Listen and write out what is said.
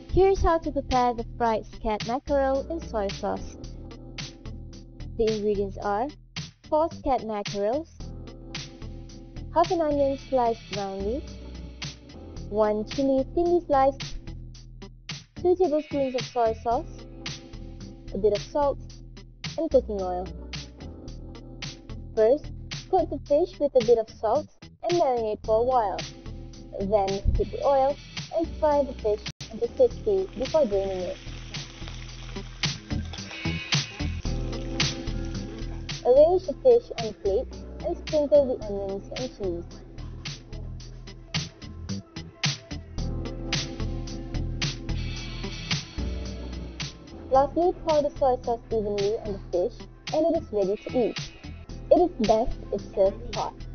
Here's how to prepare the fried scad mackerel in soy sauce. The ingredients are 4 scad mackerels, half an onion sliced roundly, 1 chili thinly sliced, 2 tablespoons of soy sauce, a bit of salt, and cooking oil. First, coat the fish with a bit of salt and marinate for a while. Then heat the oil and fry the fish until crispy before draining it. Arrange the fish on a plate and sprinkle the onions and cheese. Lastly, pour the soy sauce evenly on the fish and it is ready to eat. It is best if served hot.